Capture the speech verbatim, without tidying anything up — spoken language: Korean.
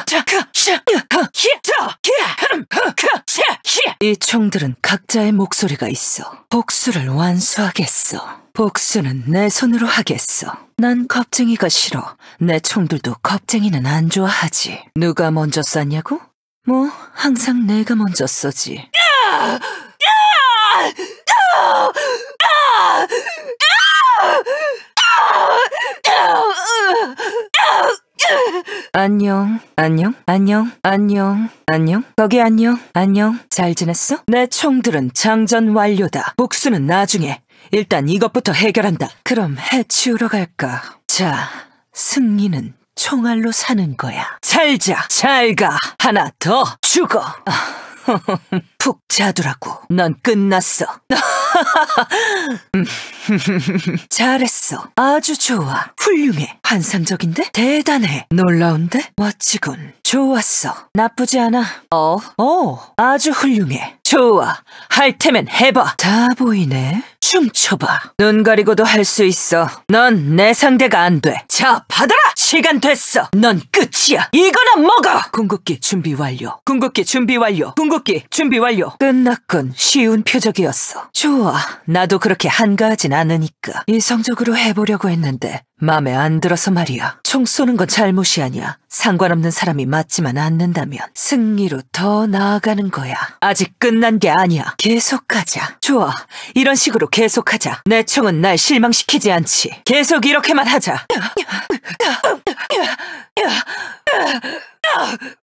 이 총들은 각자의 목소리가 있어. 복수를 완수하겠어. 복수는 내 손으로 하겠어. 난 겁쟁이가 싫어. 내 총들도 겁쟁이는 안 좋아하지. 누가 먼저 쐈냐고? 뭐 항상 내가 먼저 쏘지. 안녕, 안녕, 안녕, 안녕, 안녕, 거기 안녕, 안녕, 잘 지냈어? 내 총들은 장전 완료다. 복수는 나중에. 일단 이것부터 해결한다. 그럼 해치우러 갈까? 자, 승리는 총알로 사는 거야. 잘 자, 잘 가. 하나 더 죽어. 푹 자두라고. 넌 끝났어. 잘했어. 아주 좋아. 훌륭해. 환상적인데? 대단해. 놀라운데? 멋지군. 좋았어. 나쁘지 않아. 어, 어, 아주 훌륭해. 좋아. 할 테면 해봐. 다 보이네. 춤춰봐. 눈 가리고도 할 수 있어. 넌 내 상대가 안 돼. 자, 받아라! 시간 됐어. 넌 끝이야. 이거나 먹어! 궁극기 준비 완료. 궁극기 준비 완료. 궁극기 준비 완료. 끝났군. 쉬운 표적이었어. 좋아. 나도 그렇게 한가하진 않으니까. 이성적으로 해보려고 했는데 맘에 안 들어서 말이야. 총 쏘는 건 잘못이 아니야. 상관없는 사람이 맞지만 않는다면 승리로 더 나아가는 거야. 아직 끝난 게 아니야. 계속 가자. 좋아. 이런 식으로 계속하자. 내 총은 날 실망시키지 않지. 계속 이렇게만 하자.